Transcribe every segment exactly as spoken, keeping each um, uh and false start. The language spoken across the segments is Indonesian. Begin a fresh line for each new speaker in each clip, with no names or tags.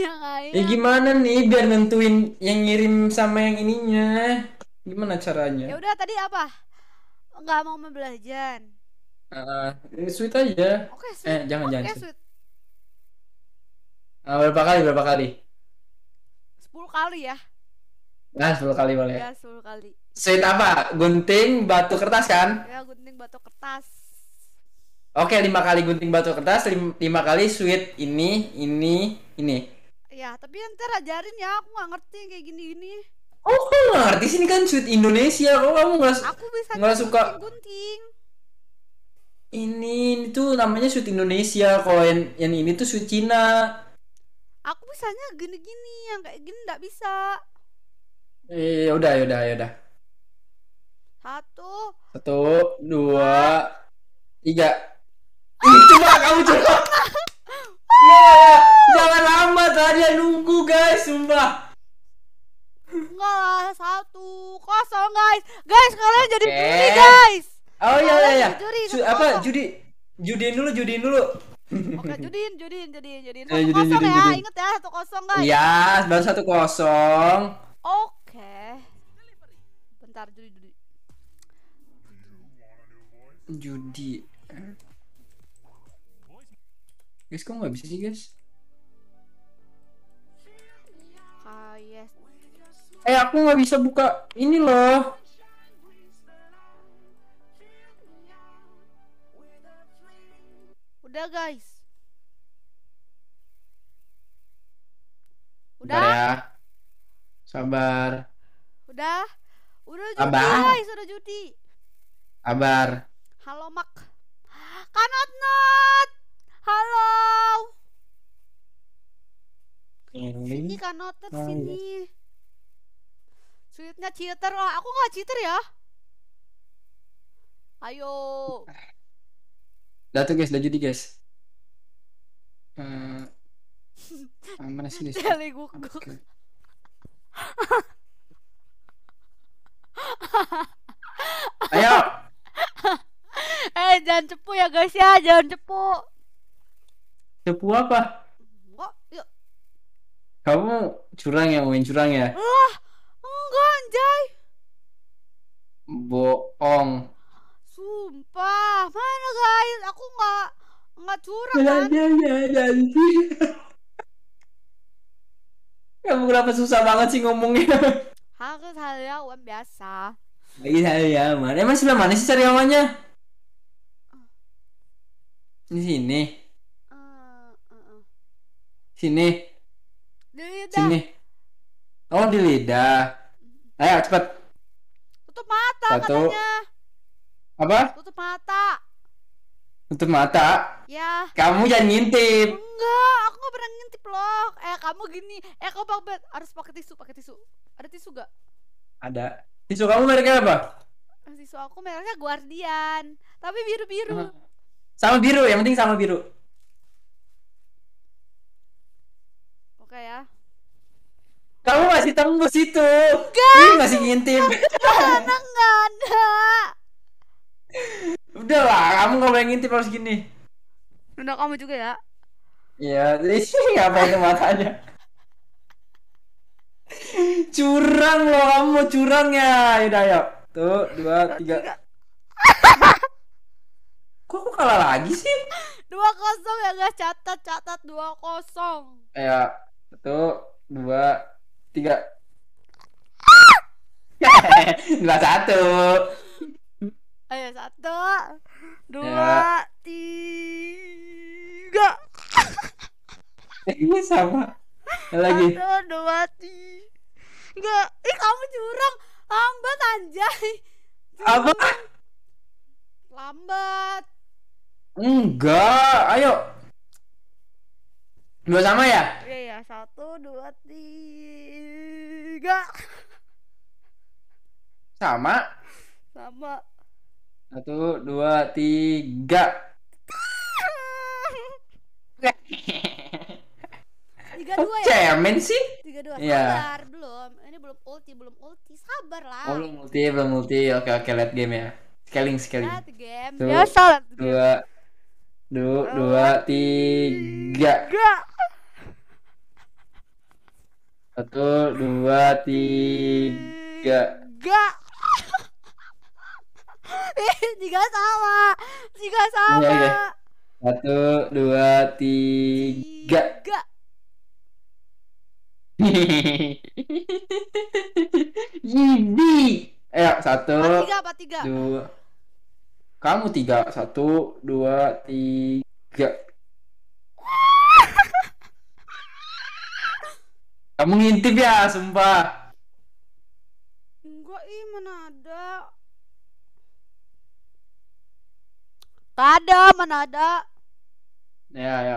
yang
Ya
ayam.
gimana nih biar nentuin yang ngirim sama yang ininya? Gimana caranya?
Ya udah tadi apa? Nggak mau Mobile Legend.
Ah, ini sweet aja.
Oke,
Eh,
sweet.
jangan jangan
Oke,
sweet.
sweet.
Ah, berapa kali berapa kali?
Sepuluh kali ya.
Nah, sepuluh kali boleh.
Ya, sepuluh kali.
Sweet apa? Gunting batu kertas kan?
Ya, gunting batu kertas.
Oke, lima kali gunting batu kertas, lim- lima kali sweet ini, ini, ini.
Ya, tapi ntar ajarin ya. Aku nggak ngerti yang kayak gini-gini.
Oh, kamu nggak ngerti sini kan sweet Indonesia. Kok kamu nggak
Aku bisanya
nggak suka
gunting-gunting.
ini? Ini tuh namanya sweet Indonesia. Kalau yang, yang ini tuh sweet Cina.
Aku bisanya gini-gini, yang kayak gini nggak bisa.
Eh, udah, ya udah, ya udah.
Satu,
Satu, dua,
dua.
tiga. Ih, coba kamu coba. Nggak, jangan lambat tadi nunggu guys, sumpah.
Enggak lah, satu kosong guys. Guys, kalian jadi
Oke.
juri guys.
Oh iya iya
Kalian
iya.
jadi juri,
Su-
satu
apa
kosong.
judi? Judiin dulu, judiin dulu.
Oke, judiin, judiin, judiin, judiin.
Eh,
Satu
judiin,
kosong
judiin,
ya,
judiin.
inget ya, satu kosong guys.
Iya, baru satu kosong.
Oke. Bentar, judi, judi.
Judi. Guys, kok nggak bisa sih guys?
Ah, yes.
Eh, aku nggak bisa buka ini loh.
Udah guys.
Sabar
Udah?
ya. Sabar.
Udah? Udah judi
Sabar.
guys, udah judi.
Sabar.
Halo Mak. Kanot not. Halo. Sini
Ini.
kanot not
Oh,
sini. Sweetnya cheater lah. Aku nggak cheater ya. Ayo.
Udah tuh guys, udah judi guys. Eh, ah, mana sih guys?
Jelly guguk.
Oke. Ayo.
Eh, jangan cepu ya guys ya, jangan cepu.
Cepu apa?
Enggak, yuk.
Kamu curang ya, main curang ya?
Wah, enggak anjay.
Bohong.
Sumpah, mana guys? Aku nggak nggak curang kan?
Kamu kenapa susah banget sih ngomongnya?
Harus hariawan biasa.
Lagi saya mana? Emang sebelah mana sih sariawannya? Di sini,
Eh, eh, eh.
sini,
Di lidah.
sini. Oh di lidah. Ayo cepet.
Tutup mata
Satu.
katanya.
Apa?
Tutup mata.
Tutup mata.
Ya.
Kamu jangan ngintip.
Enggak, aku nggak pernah ngintip loh. Eh, kamu gini. Eh, kamu pakai harus pakai tisu, pakai tisu. Ada tisu gak?
Ada. Tisu kamu mereknya apa?
Tisu aku mereknya Guardian, tapi biru-biru.
Sama biru, yang penting sama biru.
Oke ya.
Kamu masih tembus itu.
Enggak.
Ini masih ngintip.
Mana nggak ada.
Udah lah, kamu nggak boleh ngintip harus gini.
Udah kamu juga ya.
Iya, sih ngapain itu matanya? Curang loh, kamu mau curang ya? Yaudah, ayo. Tuh, dua, tiga. Kok aku kalah lagi sih?
Dua kosong ya guys, catat catat dua kosong.
Ayo, satu, dua, tiga. Dua satu.
Ayo satu, dua, tiga.
Ini sama. Lagi.
Satu, dua, tiga. Ih kamu curang, lambat anjay.
Apa?
Lambat.
Enggak, ayo. Dua sama ya?
Iya ya, satu, dua, tiga.
Sama.
Sama.
Satu, dua, tiga.
Tiga
Kok
dua ya?
cemen sih?
Tiga dua.
Iya.
Sabar belum. Ini belum ulti, belum ulti. Sabar lah.
Oh, belum multi, belum multi. Oke, oke, let game ya. Scaling, scaling.
Let game.
Tuh,
Biasa let game.
Dua, dua, dua, tiga.
Tiga.
Satu, dua, tiga.
Tiga. Eh, tiga sama. Tiga
Oke,
sama.
oke. Satu, dua, tiga.
Tiga.
Yibi. Ayo, satu,
Empat tiga, empat tiga.
dua. Kamu tiga. Satu, dua, tiga. Kamu ngintip ya, sumpah.
Enggak, ih mana ada. Gak ada, mana ada.
Ya, ya.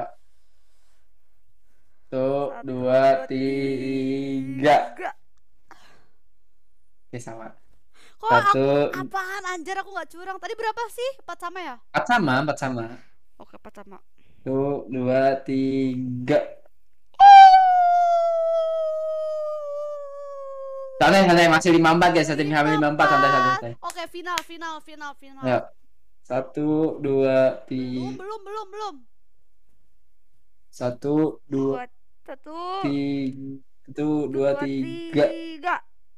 Satu,
Satu,
dua,
dua,
tiga.
tiga.
Oke, sama.
Kok
Satu,
aku apaan anjir, aku gak curang. Tadi berapa sih? Empat sama ya?
empat sama, empat sama.
Oke, empat sama.
Satu, dua, tiga. Santai, santai, masih lima empat guys, satu lima lima empat, santai, santai, santai.
Oke, final, final, final, final.
Ayo. Satu, dua,
Belum,
tiga.
belum, belum, belum.
Satu, dua,
Dua, satu,
tiga. Satu, dua, tiga.
tiga.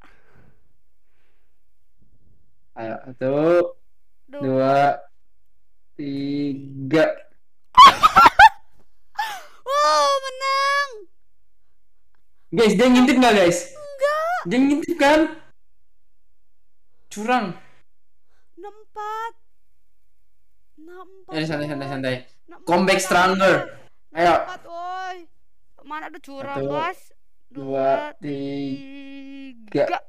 Ayo, satu, dua, tiga.
Wow, menang.
Guys, dia ngintip nggak guys?
Enggak.
Dia ngintip kan? Curang.
Enam empat. Enam empat.
Eh, santai, santai, santai.
Enam
Comeback
empat,
stronger.
enam
Ayo.
empat, woi. Mana ada curang,
Satu,
guys?
dua,
tiga.
tiga.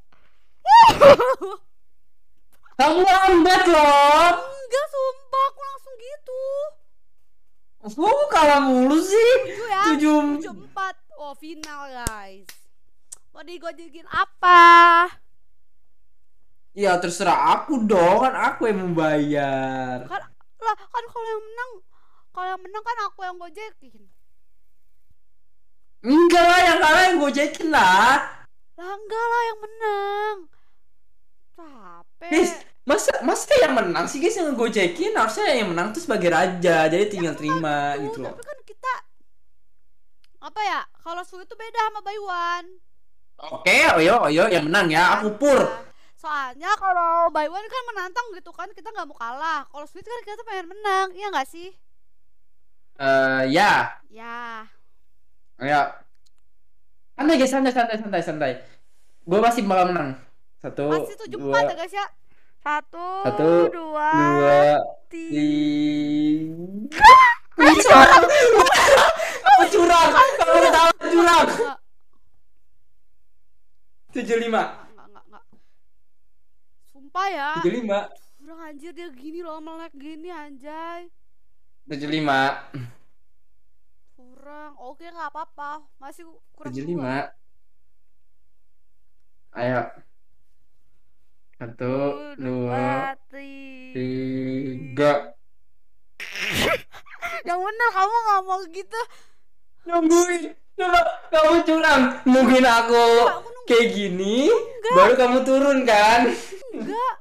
Kamu lambat loh.
Enggak, sumpah aku langsung gitu.
Kamu kalah mulu sih.
Tujuh ya.
Tujuh.
Tujuh empat. Oh, final guys. Mau digojekin apa?
Ya terserah aku dong, kan aku yang membayar.
Kan lah, kan kalau yang menang, kalau yang menang kan aku yang gojekin.
Enggak lah, yang kalah yang gojekin lah.
Lah enggak lah, yang menang. Capek.
Guys, masa masa yang menang sih guys yang ngegojekin, harusnya yang menang tuh sebagai raja, jadi tinggal terima
Tuh,
gitu loh.
tapi kan kita apa ya? Kalau Sui itu beda sama Baywan.
Oke, oyo oyo yang menang ya, aku pur.
Nah, soalnya kalau Baywan kan menantang gitu kan, kita nggak mau kalah. Kalau Sweet kan kita pengen menang, iya nggak sih?
Eh ya,
Ya.
ayo. Santai guys, santai santai santai santai. Gue pasti bakal menang. Satu,
Masih tujuh
dua,
empat ya guys ya. Satu,
satu,
dua,
dua,
tiga.
tiga. Curang, kamu curang, kamu ketawa curang.
Enggak,
Tujuh lima,
enggak, enggak, enggak. Sumpah ya.
tujuh lima,
Kurang anjir, dia gini loh, melek gini anjay.
tujuh lima,
Kurang. Oke, nggak apa-apa. Masih kurang
tujuh
dua.
lima. Ayo. Satu, dua, tiga.
Yang bener kamu nggak mau gitu.
Nungguin, coba kamu curang, nungguin aku
Aku nunggu.
kayak gini,
Enggak.
baru kamu turun kan?
Enggak.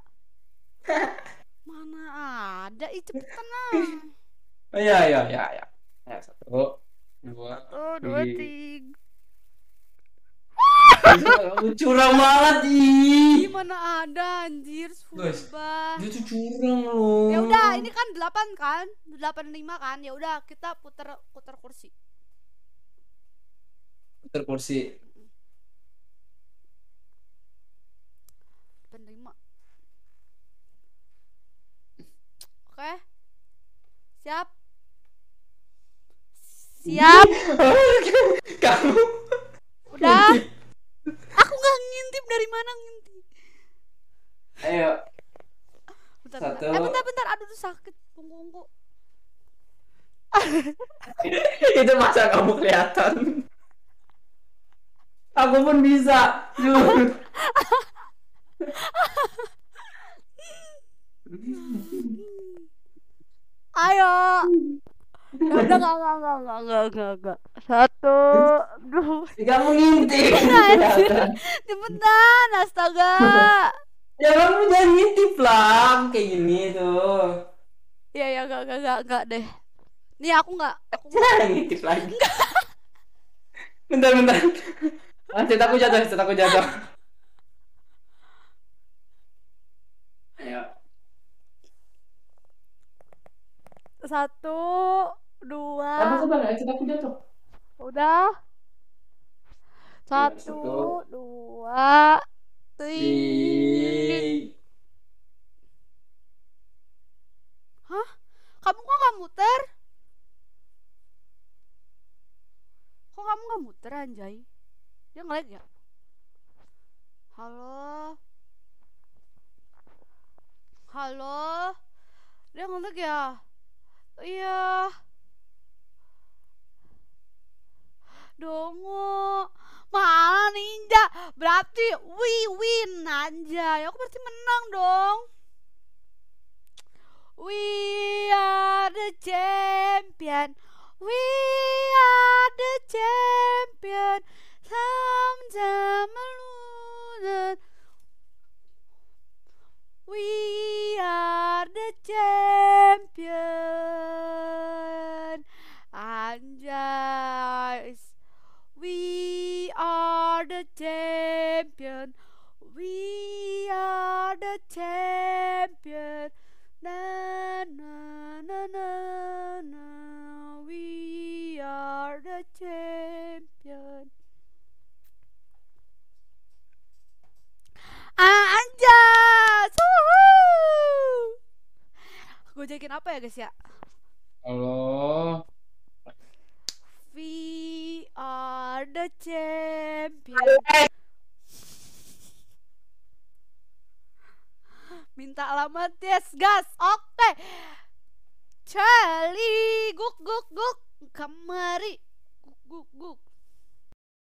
Mana ada, ih cepetan lah.
Ayo, ayo, ayo, ayo. Ayo, satu, dua,
Satu, dua,
tiga.
tiga.
Kamu curang banget ih.
Gimana ada anjir,
Guys,
sumpah.
dia tuh curang loh.
Ya udah, ini kan delapan kan? delapan lima kan? Ya udah, kita putar putar kursi.
Putar kursi.
delapan lima. Oke. Siap. Siap.
Kamu
Udah. Aku nggak ngintip, dari mana ngintip?
ayo.
Bentar,
Satu.
bentar. Eh, bentar, bentar. Aduh, tuh sakit punggungku.
Itu masa kamu kelihatan. Aku pun bisa. Jujur.
Ayo. Ya udah, nggak, nggak, nggak, nggak, nggak, nggak, nggak. Satu, dua.
Kamu ngintip.
Anjir. Cepetan, astaga.
Ya kamu jangan ngintip lah kayak gini tuh.
Ya, ya, nggak, nggak, nggak, nggak deh. Nih aku nggak, aku
Jangan ngintip lagi. Bentar bentar. Ah, cetaku jatuh, cetaku jatuh. Ayo.
Satu,
Sabar,
dua,
sabar, ayo cetaku jatuh.
udah.
Ayo,
Satu,
satu.
dua, tiga.
Di.
Hah? Kamu kok nggak muter? Kok kamu nggak muter anjay? Dia ngelag ya? Halo? Halo? Dia ngelag ya? Iya. Dongo. Mana ninja? Berarti we win anjay. Aku berarti menang dong. We are the champion. We are the champion. Sama-sama lulusan. We are the champion. Anjay. We are the champion. We are the champion. Na na na na na. We are the champion. Anjas. Gojekin apa ya guys ya?
Halo.
We are the champion. Minta alamat yes gas. Oke. Charlie, guk guk guk. Kemari. Guk guk guk.